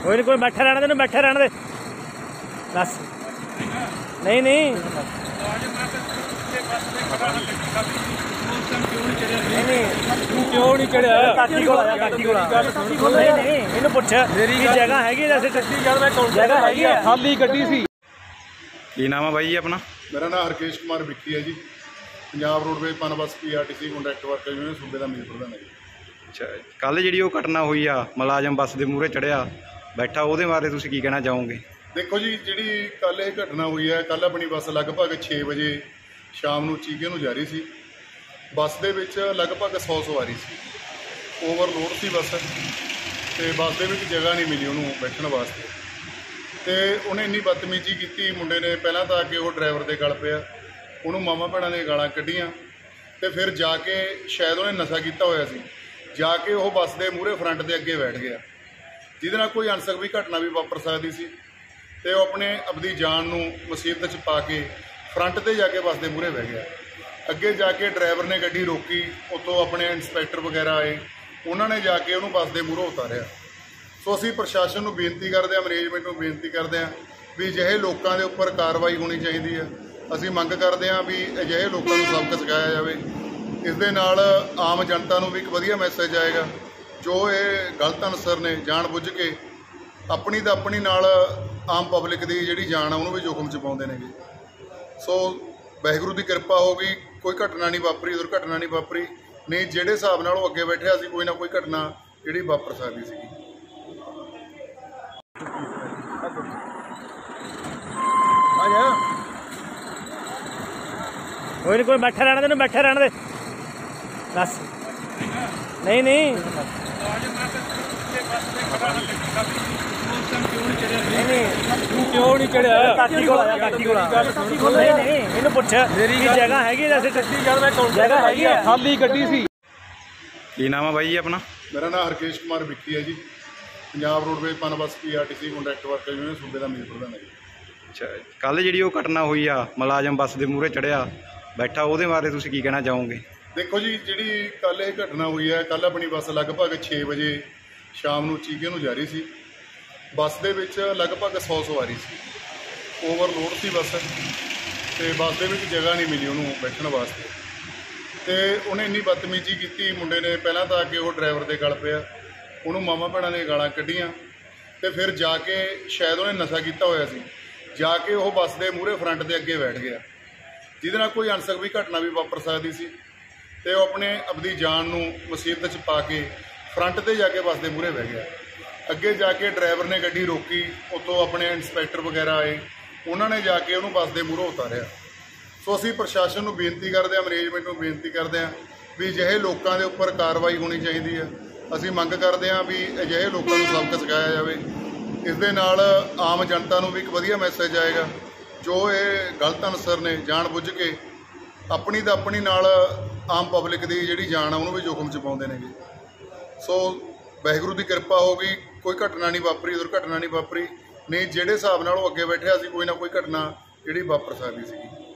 कोई नहीं, कोई बैठे रहने दे, बैठे रहने दे बस। नहीं नहीं क्यों नहीं चढ़िया? काकी को ਇਹਨੂੰ ਪੁੱਛ ਮੇਰੀ ਜਗ੍ਹਾ ਹੈਗੀ ਵੈਸੇ ਚੰਡੀਗੜ੍ਹ ਮੈਂ ਕੌਣ ਜਗ੍ਹਾ ਹੈਗੀ ਹੈ ਖਾਲੀ ਗੱਡੀ ਸੀ। ਕੀ ਨਾਮ ਹੈ ਬਾਈ ਜੀ ਆਪਣਾ? ਮੇਰਾ ਨਾਮ ਹਰਕੇਸ਼ ਕੁਮਾਰ ਵਿੱਕੀ ਹੈ ji. Punjab roadways Punbus PRTC contract worker union ਸੂਬੇ ਦਾ ਮੇਨ ਪ੍ਰਧਾਨ ਹੈ ਜੀ। ਅੱਛਾ, ਕੱਲ੍ਹ ਜਿਹੜੀ ਉਹ ਘਟਨਾ ਹੋਈ ਆ ਮੁਲਾਜ਼ਮ ਬੱਸ ਦੇ ਮੂਹਰੇ ਚੜ੍ਹਿਆ ਬੈਠਾ, ਉਹਦੇ ਬਾਰੇ ਤੁਸੀਂ ਕੀ ਕਹਿਣਾ ਚਾਹੋਗੇ? ਦੇਖੋ ਜੀ, ਜਿਹੜੀ ਕੱਲ੍ਹ ਇਹ ਘਟਨਾ ਹੋਈ ਹੈ, ਕੱਲ੍ਹ ਆਪਣੀ ਬੱਸ ਲਗਭਗ 6 ਵਜੇ ਸ਼ਾਮ ਨੂੰ ਚੀਗੇ ਨੂੰ ਜਾ ਰਹੀ ਸੀ। ਬੱਸ ਦੇ ਵਿੱਚ ਲਗਭਗ 100 ਸਵਾਰੀ ਸੀ। ਓਵਰਲੋਡ ਸੀ ਬੱਸ, ਅਤੇ ਬੱਸ ਦੇ ਵਿੱਚ ਜਗ੍ਹਾ ਨਹੀਂ ਮਿਲੀ ਉਹਨੂੰ ਬੈਠਣ ਵਾਸਤੇ, ਅਤੇ ਉਹਨੇ ਇੰਨੀ ਬਦਤਮੀਜ਼ੀ ਕੀਤੀ। ਮੁੰਡੇ ਨੇ ਪਹਿਲਾਂ ਤਾਂ ਆ ਕੇ ਉਹ ਡਰਾਈਵਰ ਦੇ ਗਲ ਪਿਆ, ਉਹਨੂੰ ਮਾਮਾ ਭੈਣਾਂ ਨੇ ਗਾਲਾਂ ਕੱਢੀਆਂ, ਅਤੇ ਫਿਰ ਜਾ ਕੇ ਸ਼ਾਇਦ ਉਹਨੇ ਨਸ਼ਾ ਕੀਤਾ ਹੋਇਆ ਸੀ, ਜਾ ਕੇ ਉਹ ਬੱਸ ਦੇ ਮੂਹਰੇ ਫਰੰਟ ਦੇ ਅੱਗੇ ਬੈਠ ਗਿਆ, ਜਿਹਦੇ ਨਾਲ ਕੋਈ ਅਣਸਖਵੀ ਘਟਨਾ ਵੀ ਵਾਪਰ ਸਕਦੀ ਸੀ। ਅਤੇ ਉਹ ਆਪਣੇ ਆਪਣੀ ਜਾਨ ਨੂੰ ਮੁਸੀਬਤ 'ਚ ਪਾ ਕੇ ਫਰੰਟ 'ਤੇ ਜਾ ਕੇ ਬੱਸ ਦੇ ਮੂਹਰੇ ਬਹਿ ਗਿਆ। ਅੱਗੇ ਜਾ ਕੇ ਡਰਾਈਵਰ ਨੇ ਗੱਡੀ ਰੋਕੀ, ਉੱਥੋਂ ਆਪਣੇ ਇੰਸਪੈਕਟਰ ਵਗੈਰਾ ਆਏ, ਉਹਨਾਂ ਨੇ ਜਾ ਕੇ ਉਹਨੂੰ ਬੱਸ ਦੇ ਮੂਹਰੋਂ ਉਤਾਰਿਆ। ਸੋ ਅਸੀਂ ਪ੍ਰਸ਼ਾਸਨ ਨੂੰ ਬੇਨਤੀ ਕਰਦੇ ਹਾਂ, ਮੈਨੇਜਮੈਂਟ ਨੂੰ ਬੇਨਤੀ ਕਰਦੇ ਹਾਂ ਵੀ ਅਜਿਹੇ ਲੋਕਾਂ ਦੇ ਉੱਪਰ ਕਾਰਵਾਈ ਹੋਣੀ ਚਾਹੀਦੀ ਹੈ। ਅਸੀਂ ਮੰਗ ਕਰਦੇ ਹਾਂ ਵੀ ਅਜਿਹੇ ਲੋਕਾਂ ਨੂੰ ਸਬਕ ਸਿਖਾਇਆ ਜਾਵੇ। ਇਸ ਦੇ ਨਾਲ ਆਮ ਜਨਤਾ ਨੂੰ ਵੀ ਇੱਕ ਵਧੀਆ ਮੈਸੇਜ ਆਏਗਾ। ਜੋ ਇਹ ਗਲਤ ਅਨਸਰ ਨੇ ਜਾਣ ਬੁੱਝ ਕੇ ਆਪਣੀ ਤਾਂ ਆਪਣੀ ਨਾਲ ਆਮ ਪਬਲਿਕ ਦੀ ਜਿਹੜੀ ਜਾਨ ਆ ਉਹਨੂੰ ਵੀ ਜੋਖਮ 'ਚ ਪਾਉਂਦੇ ਨੇਗੇ। ਸੋ ਵਾਹਿਗੁਰੂ ਦੀ ਕਿਰਪਾ ਹੋ ਗਈ, ਕੋਈ ਘਟਨਾ ਨਹੀਂ ਵਾਪਰੀ, ਦੁਰਘਟਨਾ ਨਹੀਂ ਵਾਪਰੀ। ਨਹੀਂ ਜਿਹੜੇ ਹਿਸਾਬ ਨਾਲ ਉਹ ਅੱਗੇ ਬੈਠਿਆ ਸੀ, ਕੋਈ ਨਾ ਕੋਈ ਘਟਨਾ ਜਿਹੜੀ ਵਾਪਰ ਸਕਦੀ ਸੀਗੀ। कोई नहीं, कोई बैठे रहने दे, बैठे रहने दे बस। नहीं नहीं क्यों नहीं चढ़िया? काकी को ਇਹਨੂੰ ਪੁੱਛ ਮੇਰੀ ਜਗ੍ਹਾ ਹੈਗੀ ਵੈਸੇ ਚੰਡੀਗੜ੍ਹ ਮੈਂ ਕੌਣ ਜਗ੍ਹਾ ਹੈਗੀ ਹੈ ਖਾਲੀ ਗੱਡੀ ਸੀ। ਕੀ ਨਾਮ ਹੈ ਬਾਈ ਜੀ ਆਪਣਾ? ਮੇਰਾ ਨਾਮ ਹਰਕੇਸ਼ ਕੁਮਾਰ ਵਿੱਕੀ ਹੈ ji. Punjab roadways Punbus PRTC contract worker union ਸੂਬੇ ਦਾ ਮੇਨ ਪ੍ਰਧਾਨ ਹੈ ਜੀ। ਅੱਛਾ, ਕੱਲ੍ਹ ਜਿਹੜੀ ਉਹ ਘਟਨਾ ਹੋਈ ਆ ਮੁਲਾਜ਼ਮ ਬੱਸ ਦੇ ਮੂਹਰੇ ਚੜ੍ਹਿਆ ਬੈਠਾ, ਉਹਦੇ ਬਾਰੇ ਤੁਸੀਂ ਕੀ ਕਹਿਣਾ ਚਾਹੋਗੇ? ਦੇਖੋ ਜੀ, ਜਿਹੜੀ ਕੱਲ੍ਹ ਇਹ ਘਟਨਾ ਹੋਈ ਹੈ, ਕੱਲ੍ਹ ਆਪਣੀ ਬੱਸ ਲਗਭਗ 6 ਵਜੇ ਸ਼ਾਮ ਨੂੰ ਚੀਗੇ ਨੂੰ ਜਾ ਰਹੀ ਸੀ। ਬੱਸ ਦੇ ਵਿੱਚ ਲਗਭਗ 100 ਸਵਾਰੀ ਸੀ। ਓਵਰਲੋਡ ਸੀ ਬੱਸ, ਅਤੇ ਬੱਸ ਦੇ ਵਿੱਚ ਜਗ੍ਹਾ ਨਹੀਂ ਮਿਲੀ ਉਹਨੂੰ ਬੈਠਣ ਵਾਸਤੇ, ਅਤੇ ਉਹਨੇ ਇੰਨੀ ਬਦਤਮੀਜ਼ੀ ਕੀਤੀ। ਮੁੰਡੇ ਨੇ ਪਹਿਲਾਂ ਤਾਂ ਆ ਕੇ ਉਹ ਡਰਾਈਵਰ ਦੇ ਗਲ ਪਿਆ, ਉਹਨੂੰ ਮਾਮਾ ਭੈਣਾਂ ਨੇ ਗਾਲਾਂ ਕੱਢੀਆਂ, ਅਤੇ ਫਿਰ ਜਾ ਕੇ ਸ਼ਾਇਦ ਉਹਨੇ ਨਸ਼ਾ ਕੀਤਾ ਹੋਇਆ ਸੀ, ਜਾ ਕੇ ਉਹ ਬੱਸ ਦੇ ਮੂਹਰੇ ਫਰੰਟ ਦੇ ਅੱਗੇ ਬੈਠ ਗਿਆ, ਜਿਹਦੇ ਨਾਲ ਕੋਈ ਅਣਸਖਵੀ ਘਟਨਾ ਵੀ ਵਾਪਰ ਸਕਦੀ ਸੀ। ਅਤੇ ਉਹ ਆਪਣੇ ਆਪਣੀ ਜਾਨ ਨੂੰ ਮੁਸੀਬਤ 'ਚ ਪਾ ਕੇ ਫਰੰਟ 'ਤੇ ਜਾ ਕੇ ਬੱਸ ਦੇ ਮੂਹਰੇ ਬਹਿ ਗਿਆ। ਅੱਗੇ ਜਾ ਕੇ ਡਰਾਈਵਰ ਨੇ ਗੱਡੀ ਰੋਕੀ, ਉੱਥੋਂ ਆਪਣੇ ਇੰਸਪੈਕਟਰ ਵਗੈਰਾ ਆਏ, ਉਹਨਾਂ ਨੇ ਜਾ ਕੇ ਉਹਨੂੰ ਬੱਸ ਦੇ ਮੂਹਰੋਂ ਉਤਾਰਿਆ। ਸੋ ਅਸੀਂ ਪ੍ਰਸ਼ਾਸਨ ਨੂੰ ਬੇਨਤੀ ਕਰਦੇ ਹਾਂ, ਮੈਨੇਜਮੈਂਟ ਨੂੰ ਬੇਨਤੀ ਕਰਦੇ ਹਾਂ ਵੀ ਅਜਿਹੇ ਲੋਕਾਂ ਦੇ ਉੱਪਰ ਕਾਰਵਾਈ ਹੋਣੀ ਚਾਹੀਦੀ ਹੈ। ਅਸੀਂ ਮੰਗ ਕਰਦੇ ਹਾਂ ਵੀ ਅਜਿਹੇ ਲੋਕਾਂ ਨੂੰ ਸਬਕ ਸਿਖਾਇਆ ਜਾਵੇ। ਇਸ ਦੇ ਨਾਲ ਆਮ ਜਨਤਾ ਨੂੰ ਵੀ ਇੱਕ ਵਧੀਆ ਮੈਸੇਜ ਆਏਗਾ। ਜੋ ਇਹ ਗਲਤ ਅਨਸਰ ਨੇ ਜਾਣ ਬੁੱਝ ਕੇ ਆਪਣੀ ਤਾਂ ਆਪਣੀ ਨਾਲ ਆਮ ਪਬਲਿਕ ਦੀ ਜਿਹੜੀ ਜਾਨ ਆ ਉਹਨੂੰ ਵੀ ਜੋਖਮ 'ਚ ਪਾਉਂਦੇ ਨੇਗੇ। ਸੋ ਵਾਹਿਗੁਰੂ ਦੀ ਕਿਰਪਾ ਹੋ ਗਈ, ਕੋਈ ਘਟਨਾ ਨਹੀਂ ਵਾਪਰੀ, ਦੁਰਘਟਨਾ ਨਹੀਂ ਵਾਪਰੀ। ਨਹੀਂ ਜਿਹੜੇ ਹਿਸਾਬ ਨਾਲ ਉਹ ਅੱਗੇ ਬੈਠਿਆ ਸੀ, ਕੋਈ ਨਾ ਕੋਈ ਘਟਨਾ ਜਿਹੜੀ ਵਾਪਰ ਸਕਦੀ ਸੀਗੀ।